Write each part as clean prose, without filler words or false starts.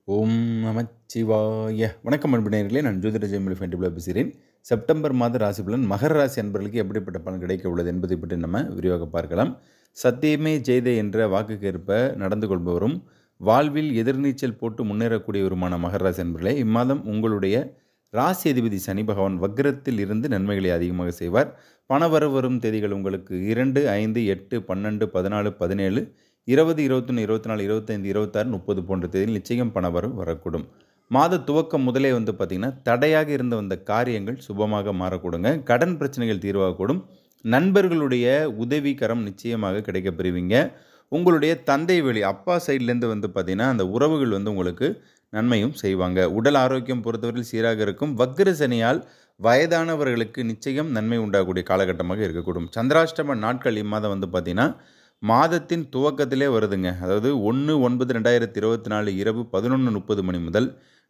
ஓம் நமச்சிவாய! வணக்கம் அன்பு நேயர்களே, நான் ஜோதிட ஜெயமொழி ஃபென்டிபிளா பேசுகிறேன். செப்டம்பர் மாத ராசி பலன் மகர ராசி அன்பர்களுக்கு எப்படிப்பட்ட பலன் கிடைக்க உள்ளது என்பதை பற்றி நம்ம விரிவாக பார்க்கலாம். சத்தியமே ஜெய்தே என்ற வாக்குக்கு ஏற்ப நடந்து கொள்பவரும் வாழ்வில் எதிர்நீச்சல் போட்டு முன்னேறக்கூடியவருமான மகர ராசி அன்பர்களே, இம்மாதம் உங்களுடைய ராசி அதிபதி சனி பகவான் வக்ரத்தில் இருந்து நன்மைகளை அதிகமாக செய்வார். பணவரவு வரும் தேதிகள் உங்களுக்கு 2, 5, 8, 12, 14, 17, 20, 21, 24, 25, 26, 30 போன்ற தேதியில் நிச்சயம் பணவரவு வரக்கூடும். மாத துவக்கம் முதலே பார்த்திங்கன்னா தடையாக இருந்து வந்த காரியங்கள் சுபமாக மாறக்கூடுங்க. கடன் பிரச்சனைகள் தீர்வாகக்கூடும். நண்பர்களுடைய உதவிக்கரம் நிச்சயமாக கிடைக்கப் பெறுவீங்க. உங்களுடைய தந்தை வழி அப்பா சைட்லேருந்து பார்த்திங்கன்னா அந்த உறவுகள் உங்களுக்கு நன்மையும் செய்வாங்க. உடல் ஆரோக்கியம் பொறுத்தவரையில் சீராக இருக்கும். வக்ர சனியால் வயதானவர்களுக்கு நிச்சயம் நன்மை உண்டாகக்கூடிய காலகட்டமாக இருக்கக்கூடும். சந்திராஷ்டம நாட்கள் இம்மாதம் பார்த்திங்கன்னா மாதத்தின் துவக்கத்திலே வருதுங்க. அதாவது 1/9/2024 இரவு 11:30 மணி முதல்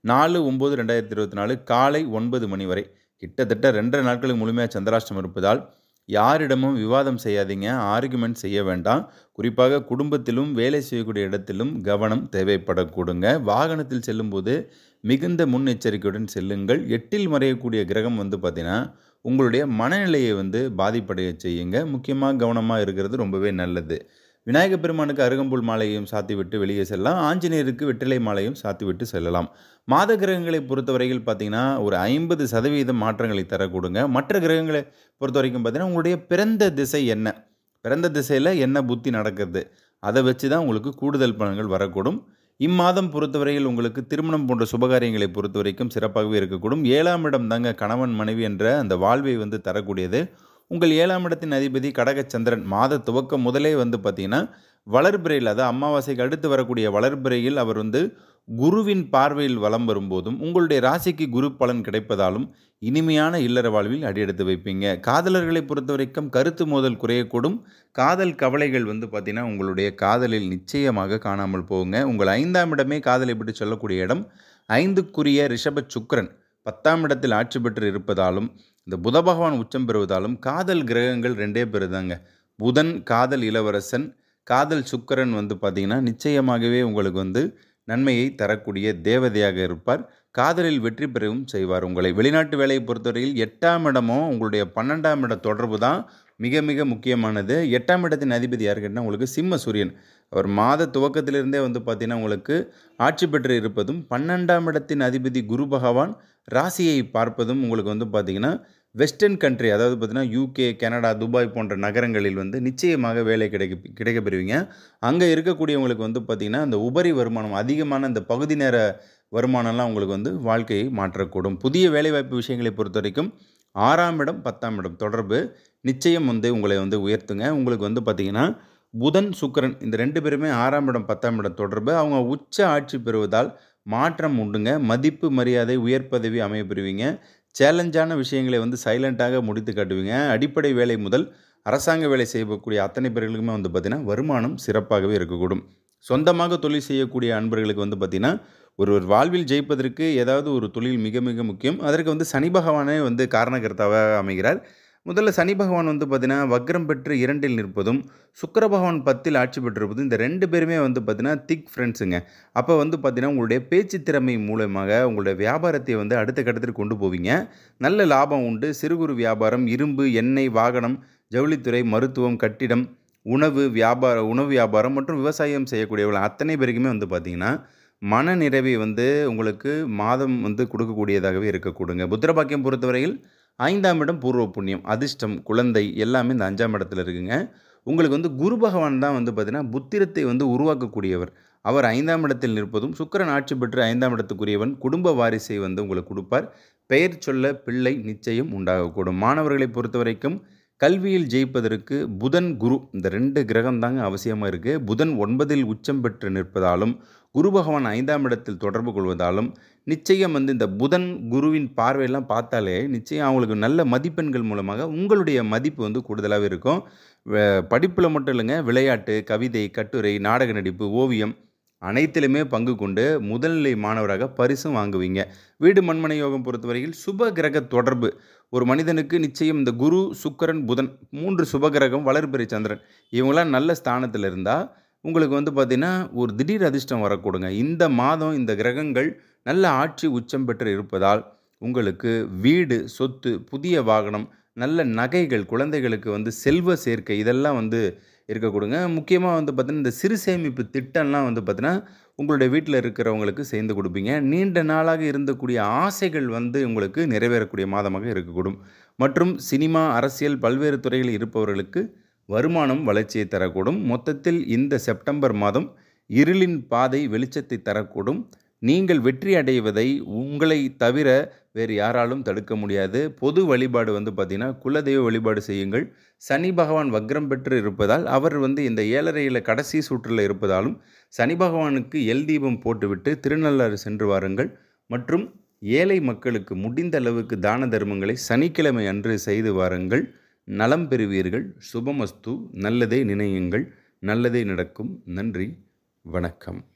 4/9/2024 காலை 9 மணி வரை கிட்டத்தட்ட 2.5 நாட்களுக்கு முழுமையாக சந்திராஷ்டமம் இருப்பதால் யாரிடமும் விவாதம் செய்யாதீங்க, ஆர்குமெண்ட் செய்ய வேண்டாம். குறிப்பாக குடும்பத்திலும் வேலை செய்யக்கூடிய இடத்திலும் கவனம் தேவைப்படக்கூடுங்க. வாகனத்தில் செல்லும்போது மிகுந்த முன்னெச்சரிக்கையுடன் செல்லுங்கள். 8ல் மறையக்கூடிய கிரகம் பார்த்திங்கன்னா உங்களுடைய மனநிலையை பாதிப்படைய செய்யுங்க. முக்கியமாக கவனமாக இருக்கிறது ரொம்பவே நல்லது. விநாயகப் பெருமானுக்கு அருகம்புல் மாலையும் சாத்திவிட்டு வெளியே செல்லலாம். ஆஞ்சநேயருக்கு வெற்றிலை மாலையும் சாத்திவிட்டு செல்லலாம். மாத கிரகங்களை பொறுத்தவரையில் பார்த்திங்கன்னா ஒரு 50% மாற்றங்களை தரக்கூடுங்க. மற்ற கிரகங்களை பொறுத்த வரைக்கும் பார்த்திங்கன்னா உங்களுடைய பிறந்த திசை என்ன, பிறந்த திசையில் என்ன புத்தி நடக்கிறது, அதை வச்சு தான் உங்களுக்கு கூடுதல் பலன்கள் வரக்கூடும். இம்மாதம் பொறுத்தவரையில் உங்களுக்கு திருமணம் போன்ற சுபகாரியங்களை பொறுத்த வரைக்கும் சிறப்பாகவே இருக்கக்கூடும். 7ஆம் இடம் தாங்க கணவன் மனைவி என்ற அந்த வாழ்வை தரக்கூடியது. உங்கள் 7ஆம் இடத்தின் அதிபதி கடகச்சந்திரன் மாத துவக்கம் முதலே பார்த்திங்கன்னா வளர்பிறையில், அதாவது அமாவாசைக்கு அடுத்து வரக்கூடிய வளர்பிறையில் அவர் குருவின் பார்வையில் வலம் வரும்போதும் உங்களுடைய ராசிக்கு குரு பலன் கிடைப்பதாலும் இனிமையான இல்லற வாழ்வில் அடியெடுத்து வைப்பீங்க. காதலர்களை பொறுத்த வரைக்கும் கருத்து மோதல் குறையக்கூடும். காதல் கவலைகள் பார்த்திங்கன்னா உங்களுடைய காதலில் நிச்சயமாக காணாமல் போகுங்க. உங்கள் 5ஆம் இடமே காதலை விட்டு சொல்லக்கூடிய இடம். 5க்குரிய ரிஷப சுக்கிரன் 10ஆம் இடத்தில் ஆட்சி பெற்று இருப்பதாலும் இந்த புத பகவான் உச்சம் பெறுவதாலும் காதல் கிரகங்கள் 2 பேர் தாங்க. புதன் காதல் இளவரசன், காதல் சுக்கிரன் பார்த்திங்கன்னா நிச்சயமாகவே உங்களுக்கு நன்மையை தரக்கூடிய தேவதையாக இருப்பார். காதலில் வெற்றி பெறவும் செய்வார். உங்களை வெளிநாட்டு வேலையை பொறுத்தவரையில் 8ஆம் இடமும் உங்களுடைய 12ஆம் இட தொடர்பு தான் மிக மிக முக்கியமானது. 8ஆம் இடத்தின் அதிபதி யார் கேட்டால் உங்களுக்கு சிம்ம சூரியன். அவர் மாத துவக்கத்திலிருந்தே பார்த்திங்கன்னா உங்களுக்கு ஆட்சி பெற்று இருப்பதும் 12ஆம் இடத்தின் அதிபதி குரு பகவான் ராசியை பார்ப்பதும் உங்களுக்கு பார்த்திங்கன்னா வெஸ்டர்ன் கண்ட்ரி, அதாவது பார்த்திங்கன்னா UK, கனடா, துபாய் போன்ற நகரங்களில் நிச்சயமாக வேலை கிடைக்க பெறுவீங்க. அங்கே இருக்கக்கூடியவங்களுக்கு பார்த்திங்கன்னா அந்த உபரி வருமானம் அதிகமான இந்த பகுதி நேர வருமானம்லாம் உங்களுக்கு வாழ்க்கையை மாற்றக்கூடும். புதிய வேலைவாய்ப்பு விஷயங்களை பொறுத்த வரைக்கும் 6ஆம் இடம் 10ஆம் இடம் தொடர்பு நிச்சயம் உங்களை உயர்த்துங்க. உங்களுக்கு பார்த்திங்கன்னா புதன் சுக்கிரன் இந்த 2 பேருமே 6ஆம் இடம் 10ஆம் இடம் தொடர்பு. அவங்க உச்ச ஆட்சி பெறுவதால் மாற்றம் உண்டுங்க. மதிப்பு மரியாதை உயர் பதவி அமைய பெறுவீங்க. சேலஞ்சான விஷயங்களை சைலண்ட்டாக முடித்து காட்டுவீங்க. அடிப்படை வேலை முதல் அரசாங்க வேலை செய்யக்கூடிய அத்தனை பேர்களுக்குமே பார்த்திங்கன்னா வருமானம் சிறப்பாகவே இருக்கக்கூடும். சொந்தமாக தொழில் செய்யக்கூடிய அன்பர்களுக்கு பார்த்திங்கன்னா ஒரு வாழ்வில் ஜெயிப்பதற்கு ஏதாவது ஒரு தொழில் மிக மிக முக்கியம். அதற்கு சனி பகவானே காரணகர்த்தாவாக அமைகிறார். முதல்ல சனி பகவான் பார்த்திங்கன்னா வக்ரம் பெற்று 2ல் நிற்பதும் சுக்கிர பகவான் 10ல் ஆட்சி பெற்றிருப்பதும் இந்த 2 பேருமே பார்த்திங்கன்னா திக் ஃப்ரெண்ட்ஸுங்க. அப்போ பார்த்திங்கன்னா உங்களுடைய பேச்சு திறமை மூலமாக உங்களுடைய வியாபாரத்தை அடுத்த கட்டத்திற்கு கொண்டு போவீங்க. நல்ல லாபம் உண்டு. சிறு குறு வியாபாரம், இரும்பு, எண்ணெய், வாகனம், ஜவுளித்துறை, மருத்துவம், கட்டிடம், உணவு வியாபாரம் மற்றும் விவசாயம் செய்யக்கூடியவர்கள் அத்தனை பேருக்குமே பார்த்திங்கன்னா மன நிறைவை உங்களுக்கு மாதம் கொடுக்கக்கூடியதாகவே இருக்கக்கூடுங்க. புத்திரபாக்கியம் பொறுத்தவரையில் 5ஆம் இடம் பூர்வ புண்ணியம், அதிர்ஷ்டம், குழந்தை எல்லாமே இந்த 5ஆம் இடத்துல இருக்குங்க. உங்களுக்கு குரு பகவான் தான் பார்த்திங்கன்னா புத்திரத்தை உருவாக்கக்கூடியவர். அவர் 5ஆம் இடத்தில் நிற்பதும் சுக்கிரன் ஆட்சி பெற்று 5ஆம் இடத்துக்குரியவன் குடும்ப வாரிசை உங்களுக்கு கொடுப்பார். பெயர் சொல்ல பிள்ளை நிச்சயம் உண்டாகக்கூடும். மாணவர்களை பொறுத்த வரைக்கும் கல்வியில் ஜெயிப்பதற்கு புதன் குரு இந்த 2 கிரகம் தாங்க அவசியமாக இருக்குது. புதன் 9ல் உச்சம் பெற்று நிற்பதாலும் குரு பகவான் 5ஆம் இடத்தில் தொடர்பு கொள்வதாலும் நிச்சயம் இந்த புதன் குருவின் பார்வையெல்லாம் பார்த்தாலே நிச்சயம் அவங்களுக்கு நல்ல மதிப்பெண்கள் மூலமாக உங்களுடைய மதிப்பு கூடுதலாகவே இருக்கும். படிப்பில் மட்டும் இல்லைங்க, விளையாட்டு, கவிதை, கட்டுரை, நாடக நடிப்பு, ஓவியம் அனைத்திலுமே பங்கு கொண்டு முதல்நிலை மாணவராக பரிசும் வாங்குவீங்க. வீடு மண்மனை யோகம் பொறுத்தவரையில் சுப கிரக தொடர்பு ஒரு மனிதனுக்கு நிச்சயம் இந்த குரு, சுக்கிரன், புதன் 3 சுபகிரகம், வளர்பிறை சந்திரன் இவங்களாம் நல்ல ஸ்தானத்தில் இருந்தால் உங்களுக்கு வந்து பார்த்திங்கன்னா ஒரு திடீர் அதிர்ஷ்டம் வரக்கூடுங்க. இந்த மாதம் இந்த கிரகங்கள் நல்ல ஆட்சி உச்சம் பெற்று இருப்பதால் உங்களுக்கு வீடு, சொத்து, புதிய வாகனம், நல்ல நகைகள், குழந்தைகளுக்கு வந்து செல்வ சேர்க்கை இதெல்லாம் வந்து இருக்கக்கூடுங்க. முக்கியமா வந்து பார்த்தீங்கன்னா, இந்த சிறு சேமிப்பு திட்டம்லாம் வந்து பார்த்தீங்கன்னா, உங்களுடைய வீட்ல இருக்கிறவங்களுக்கு செய்து கொடுப்பீங்க. நீண்ட நாளாக இருந்தக்கூடிய ஆசைகள் வந்து உங்களுக்கு நிறைவேறக்கூடிய மாதமாக இருக்கக்கூடும். மற்றும் சினிமா, அரசியல் பல்வேறு துறைகளில் இருப்பவர்களுக்கு வருமானம் வளர்ச்சியை தரக்கூடும். மொத்தத்தில் இந்த செப்டம்பர் மாதம் இருளின் பாதை வெளிச்சத்தை தரக்கூடும். நீங்கள் வெற்றி அடைவதை உங்களை தவிர வேறு யாராலும் தடுக்க முடியாது. பொது வழிபாடு வந்து பார்த்தீங்கன்னா, குலதெய்வ வழிபாடு செய்யுங்கள். சனி பகவான் வக்ரம் பெற்று இருப்பதால், அவர் வந்து இந்த 7.5 கடைசி சுற்றில் இருப்பதாலும், சனி பகவானுக்கு எல் தீபம் போட்டுவிட்டு திருநள்ளாறு சென்று வாருங்கள். மற்றும் ஏழை மக்களுக்கு முடிந்த அளவுக்கு தான தர்மங்களை சனிக்கிழமை அன்று செய்து வாருங்கள். நலம் பெறுவீர்கள். சுபமஸ்து. நல்லதே நினையுங்கள். நல்லதே நடக்கும். நன்றி. வணக்கம்.